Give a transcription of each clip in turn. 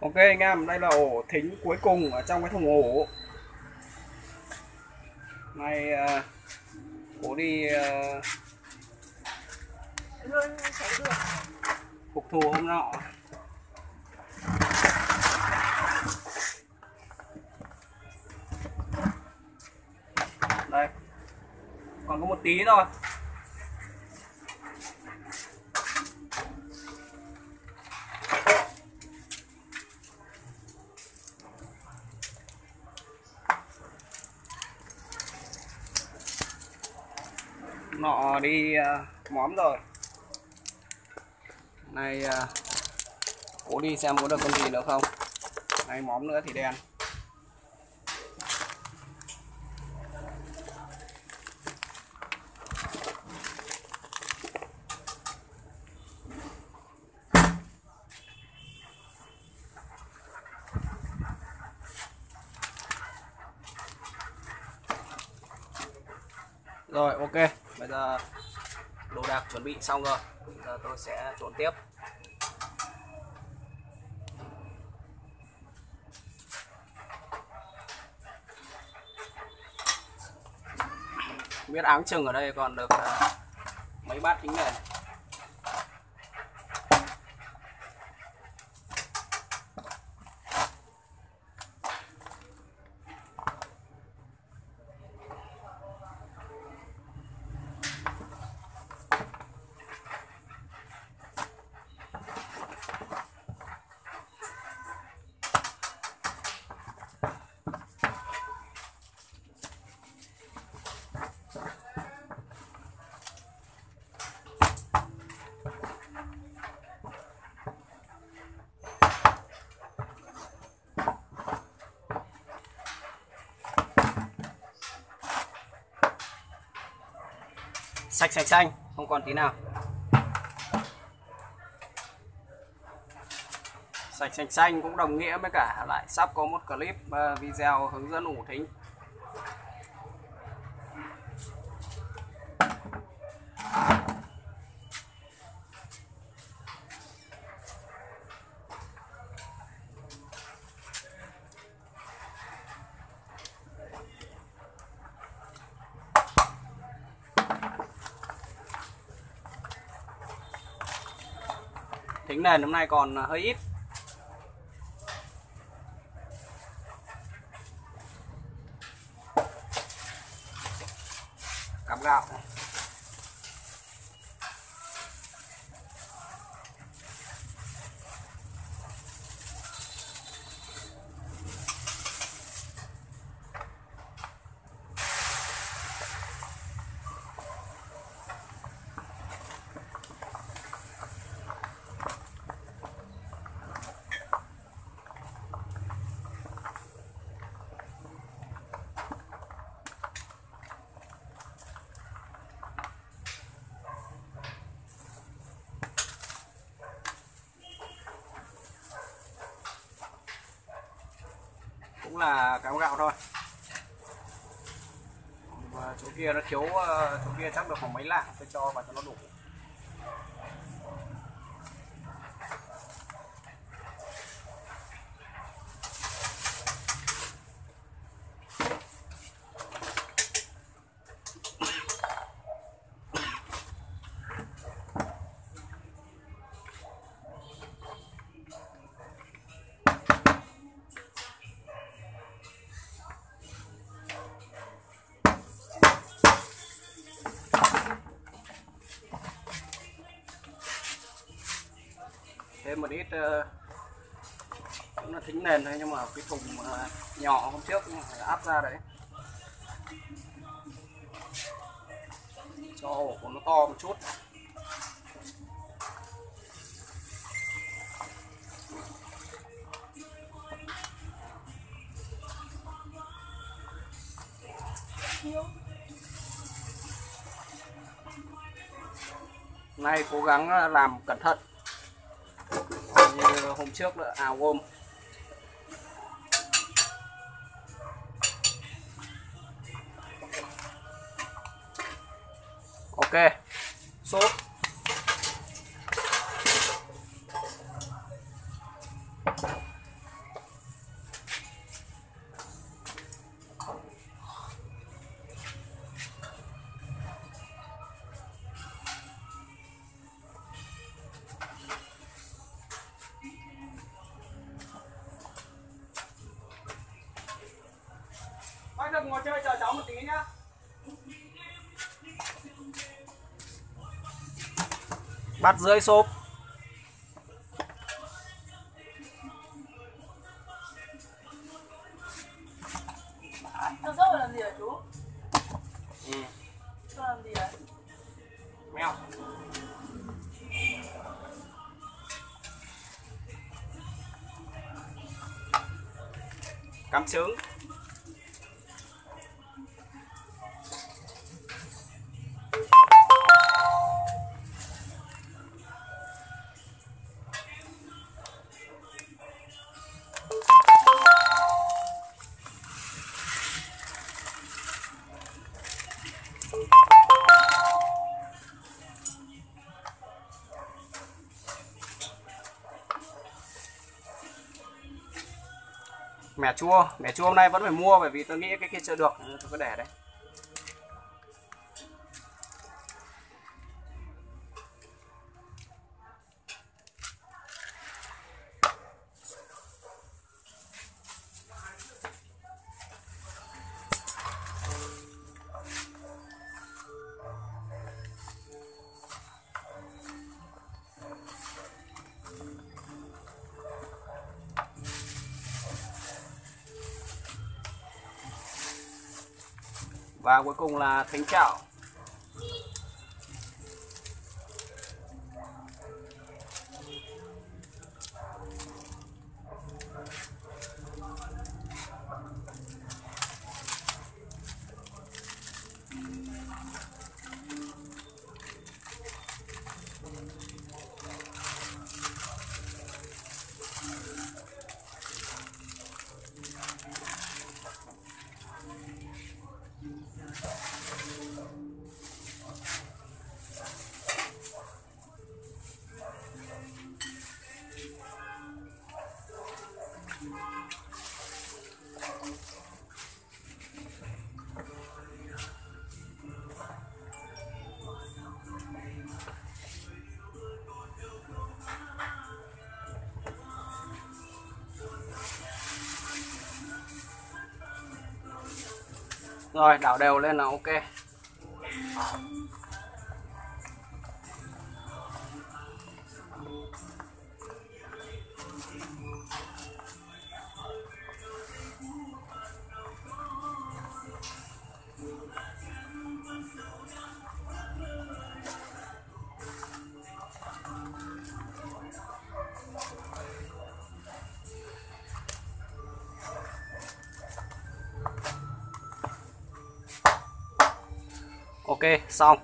Ok anh em, đây là ổ thính cuối cùng ở trong cái thùng ổ này. Ổ đi phục thù hôm nọ. Đây, còn có một tí thôi. Nọ đi móm rồi. Này cố đi xem có được con gì nữa không. Này móm nữa thì đen. Rồi ok, bây giờ đồ đạc chuẩn bị xong rồi. Bây giờ tôi sẽ trộn tiếp. Không biết áng chừng ở đây còn được mấy bát kính nền. Sạch sạch xanh, không còn tí nào. Sạch sạch xanh cũng đồng nghĩa với cả lại sắp có một clip video hướng dẫn ủ thính. Thính nền hôm nay còn hơi ít. Cắm gạo. Cũng là cám gạo thôi. Và chỗ kia nó thiếu, chỗ kia chắc được khoảng mấy lạng, tôi cho vào cho nó đủ. Thêm một ít cũng là thính nền thôi, nhưng mà cái thùng nhỏ hôm trước phải áp ra đấy cho ổ của nó to một chút. Nay cố gắng làm cẩn thận như hôm trước nữa, ào gôm. Ok, sốt. trước ngồi chơi chờ cháu một tí nhá. Bát rưỡi xốp. Cho dâu làm gì hả chú? Ừ. Cho làm gì hả? Mèo. Cắm trứng. Mẻ chua hôm nay vẫn phải mua bởi vì tôi nghĩ cái kia chưa được, tôi có để đấy. Và cuối cùng là thánh chảo. Rồi đảo đều lên là ok. Ok, xong.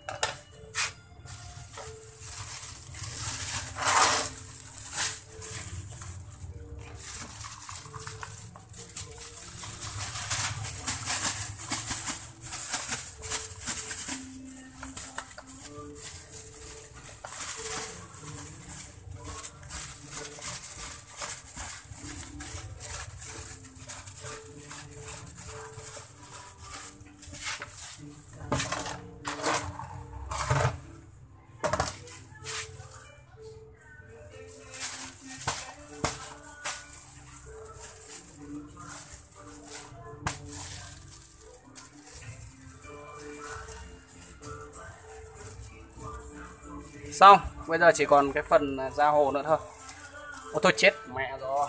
Xong, bây giờ chỉ còn cái phần ra hồ nữa thôi. Ôi thôi chết mẹ rồi.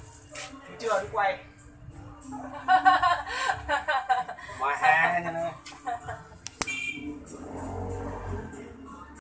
Chưa đi quay. Mà ha nha.